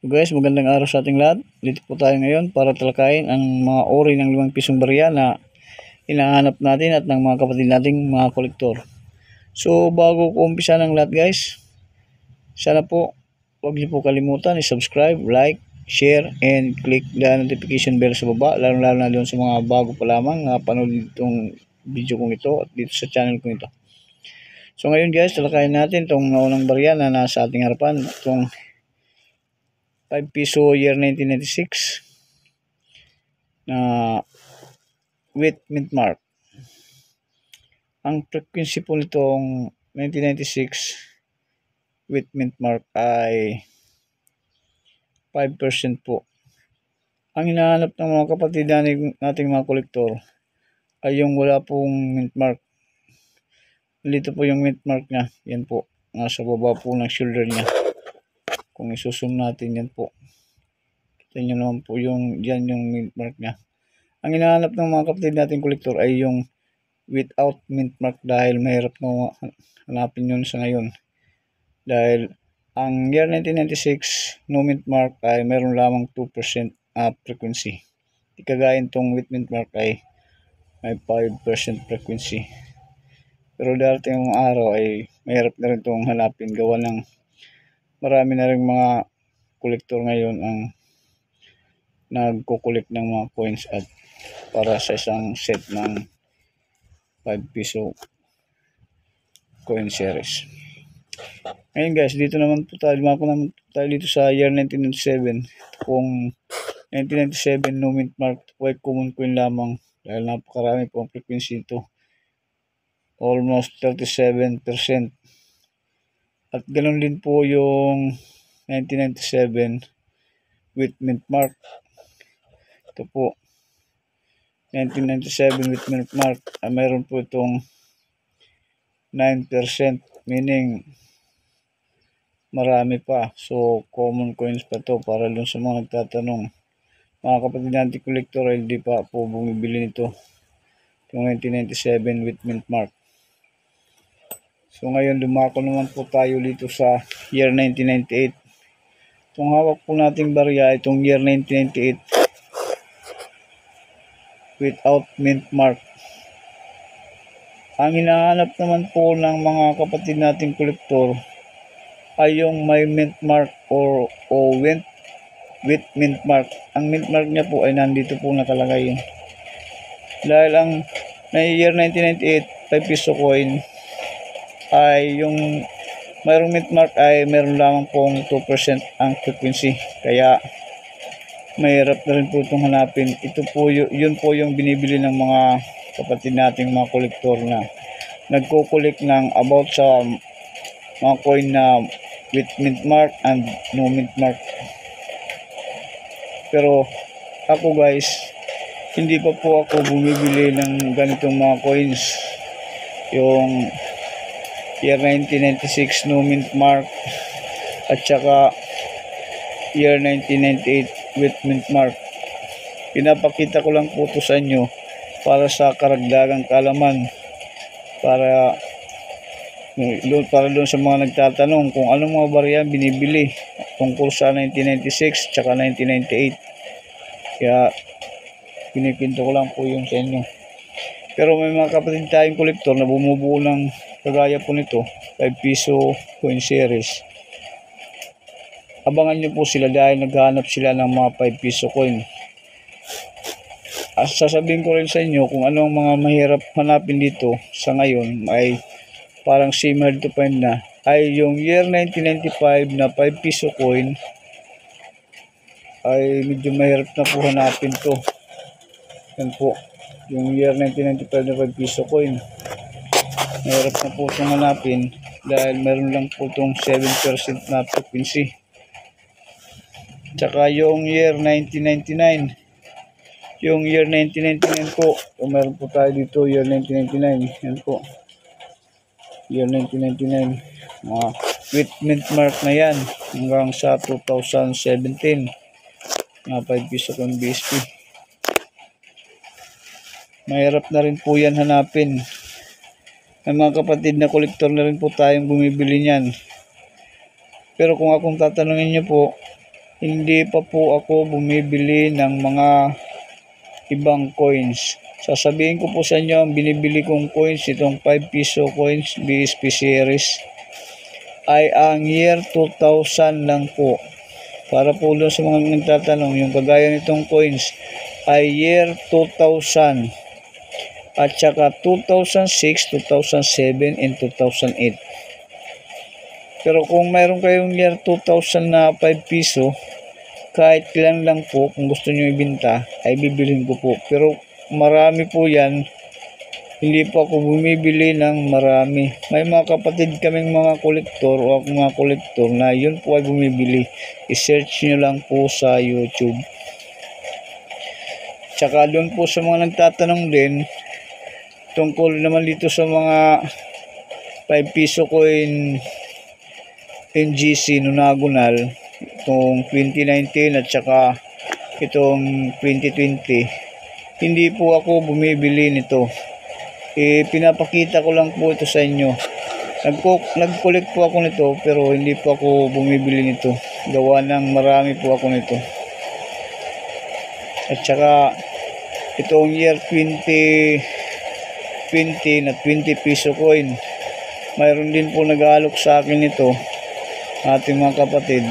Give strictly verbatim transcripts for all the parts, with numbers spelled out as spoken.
So guys, magandang araw sa ating lahat. Dito po tayo ngayon para talakayin ang mga ori ng limang pisong barya na hinahanap natin at ng mga kapatid nating mga kolektor. So bago ko umpisa ng lahat guys, sana po huwag niyo po kalimutan i-subscribe, like, share, and click the notification bell sa baba, lalo lalo na doon sa mga bago pa lamang na panood itong video kong ito at dito sa channel kong ito. So ngayon guys, talakayin natin itong naunang barya na nasa ating harapan, itong five piso year nineteen ninety-six na with mint mark. Ang frequency po nitong nineteen ninety-six with mint mark ay five percent po. Ang hinahanap ng mga kapatid nating mga kolektor ay yung wala pong mint mark. Dito po yung mint mark niya. Yan po. Nasa baba po ng shoulder niya. Kung isusum natin yan po. Kita nyo naman po yung dyan yung mint mark niya. Ang hinahanap ng mga kapatid nating kolektor ay yung without mint mark dahil mahirap na hanapin yun sa ngayon. Dahil ang year nineteen ninety-six no mint mark ay meron lamang two percent uh, frequency. Ikagayin tong with mint mark ay may five percent frequency. Pero darating yung araw ay mahirap na rin itong hanapin gawa ng marami na rin mga kolektor ngayon ang nagkukulik ng mga coins at para sa isang set ng five piso coin series. Ngayon guys, dito naman po tayo, lumako naman tayo dito sa year nineteen ninety-seven. Kung nineteen ninety-seven no mint mark po ay common coin lamang dahil napakarami po ang frequency ito. Almost thirty-seven percent. At ganoon din po yung nineteen ninety-seven with mint mark. Ito po nineteen ninety-seven with mint mark, ah, mayroon po itong nine percent, meaning marami pa. So common coins pa to para dun sa mga nagtatanong. Mga kapatid natin collector ay hindi pa po bumibili nito. Yung nineteen ninety-seven with mint mark. So ngayon dumako naman po tayo dito sa year nineteen ninety-eight. Itong hawak po nating barya itong year nineteen ninety-eight without mint mark. Ang hinahanap naman po ng mga kapatid nating kolektor ay yung may mint mark or o with, with mint mark. Ang mint mark niya po ay nandito po nakalagay. Dahil ang year nineteen ninety-eight five piso coin ay yung mayroong mint mark ay meron lamang pong two percent ang frequency. Kaya mahirap na rin po itong hanapin. Ito po yun, yun po yung binibili ng mga kapatid nating mga kolektor na nagkukulik ng about sa mga coin na with mint mark and no mint mark. Pero ako guys, hindi pa po ako bumibili ng ganitong mga coins. Yung year nineteen ninety-six no mint mark at saka year nineteen ninety-eight with mint mark. Pinapakita ko lang po ito sa inyo para sa karagdagang kaalaman, para doon para doon sa mga nagtatanong kung anong mga barya binibili tungkol sa nineteen ninety-six tsaka nineteen ninety-eight. Kaya pinikwento ko lang po yun sa inyo. Pero may mga kapatid tayong kolektor na bumubuo ng kagaya po nito five piso coin series. Abangan nyo po sila dahil naghahanap sila ng mga five piso coin. At sasabihin ko rin sa inyo kung anong mga mahirap hanapin dito sa ngayon ay parang same hard to find na ay yung year nineteen ninety-five na five piso coin ay medyo mahirap na po hanapin to. Yan po yung year nineteen ninety-five na five piso coin, mahirap na po itong hanapin dahil meron lang po itong seven percent na frequency. Tsaka yung year nineteen ninety-nine, yung year nineteen ninety-nine po, kung meron po tayo dito year nineteen ninety-nine, yan po year nineteen ninety-nine, mga with mint mark na yan hanggang sa two thousand seventeen, mga five piso kung B S P. Mahirap na rin po yan hanapin. May mga kapatid na kolektor na rin po tayong bumibili niyan. Pero kung akong tatanungin niyo po, hindi pa po ako bumibili ng mga ibang coins. Sasabihin ko po sa inyo, ang binibili kong coins, itong five piso coins, B S P series, ay ang year two thousand lang po. Para po doon sa mga nagtatanong, yung kagaya nitong coins ay year two thousand. At saka two thousand six, two thousand seven, and two thousand eight. Pero kung mayroon kayong year two thousand na five piso, kahit ilan lang po, kung gusto nyo ibenta, ay bibilhin ko po. Pero marami po yan, hindi po ako bumibili ng marami. May mga kapatid kaming mga kolektor o ako mga kolektor na yun po ay bumibili. I-search nyo lang po sa YouTube. Tsaka doon po sa mga nagtatanong din, tungkol naman dito sa mga five piso coin N G C nonagonal, itong twenty nineteen at saka itong twenty twenty, hindi po ako bumibili nito. E, pinapakita ko lang po ito sa inyo. Nag-collect po ako nito pero hindi po ako bumibili nito. Gawa ng marami po ako nito. At saka itong year twenty twenty na twenty piso coin, mayroon din po nag-aalok sa akin nito, ating mga kapatid.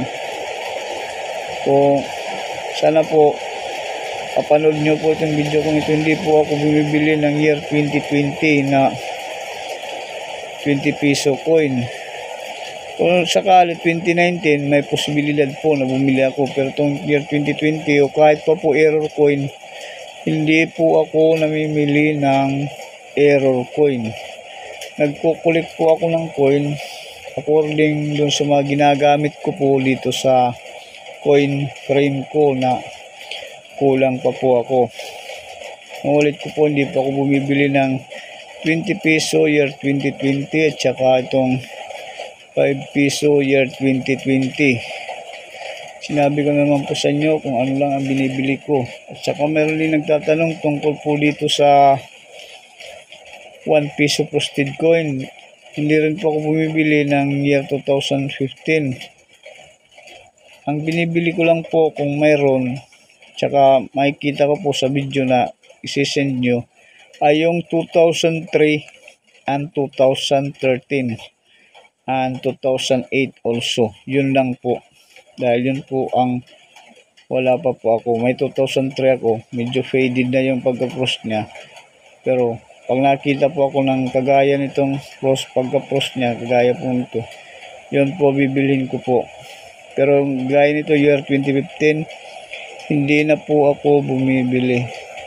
Kung sana po kapanood nyo po itong video kung ito, hindi po ako bumibili ng year twenty twenty na twenty piso coin. Kung sakali twenty nineteen, may posibilidad po na bumili ako, pero itong year twenty twenty o kahit pa po error coin, hindi po ako namimili ng error coin. Nagkukulik po ako ng coin according dun sa mga ginagamit ko po dito sa coin frame ko na kulang pa po ako. Ulit ko po, hindi pa ako bumibili ng twenty piso year twenty twenty at saka itong five piso year twenty twenty. Sinabi ko naman po sa inyo kung ano lang ang binibili ko. At saka meron din nagtatanong tungkol po dito sa one piso frosted coin. Hindi rin po ako bumibili ng year two thousand fifteen. Ang binibili ko lang po kung mayroon, tsaka makikita ko po sa video na isisend nyo, ay yung two thousand three and two thousand thirteen and two thousand eight also. Yun lang po. Dahil yun po ang wala pa po ako. May two thousand three ako. Medyo faded na yung pagka-frost niya. Pero pag nakita po ako ng kagaya nitong frost, pagka-frost niya, kagaya po nito, yun po bibilhin ko po. Pero gaya nito year twenty fifteen, hindi na po ako bumibili.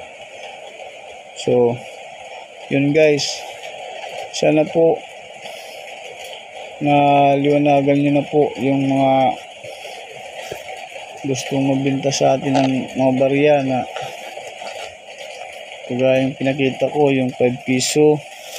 So, yun guys. Sana po na liwanagan nyo na po yung mga gustong mabenta sa atin ng mga barya na kagaya yung pinakita ko, yung five piso,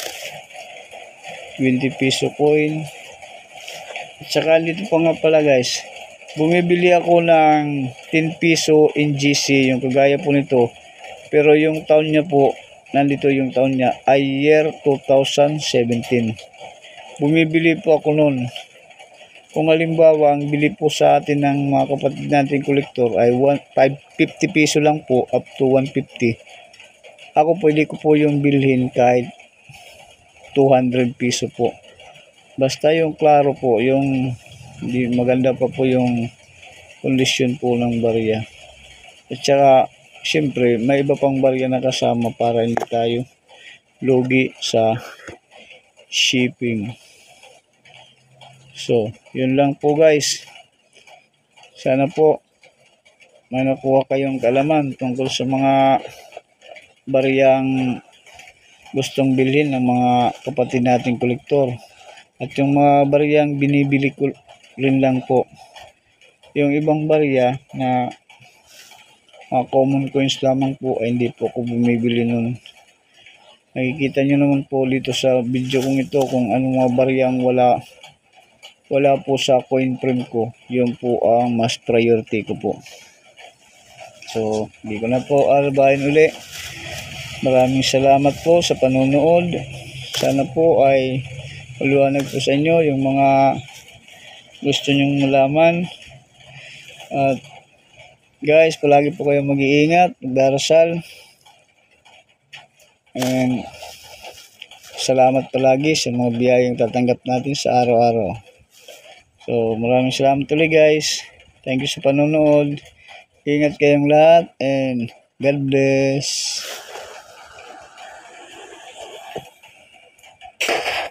twenty piso coin. At saka dito pa nga pala guys, bumibili ako ng ten piso N G C, yung kagaya po nito, pero yung taon niya po, nandito yung taon niya ay year two thousand seventeen. Bumibili po ako noon. Kung halimbawa ang bili po sa atin ng mga kapatid natin kolektor ay fifty piso lang po up to one fifty, ako pwede ko po yung bilhin kahit two hundred piso po. Basta yung klaro po, yung di maganda pa po yung kondisyon po ng barya. At saka siyempre may iba pang barya na kasama para hindi tayo lugi sa shipping. So yun lang po guys. Sana po may nakuha kayong kalaman tungkol sa mga baryang gustong bilhin ng mga kapatid nating kolektor. At yung mga baryang binibili ko rin lang po, yung ibang barya na mga common coins lamang po ay hindi po ako bumibili nun. Nakikita nyo naman po dito sa video kong ito kung anong mga baryang wala wala po sa coin frame ko, yun po ang mas priority ko po. So hindi ko na po albahin uli. Maraming salamat po sa panonood. Sana po ay maliwanag po sa inyo yung mga gusto nyong malaman. At Guys, palagi po kayong mag-iingat, magdarasal. And salamat palagi sa mga biyayang tatanggap natin sa araw-araw. So, maraming salamat ulit guys. Thank you sa panonood. Ingat kayong lahat and God bless.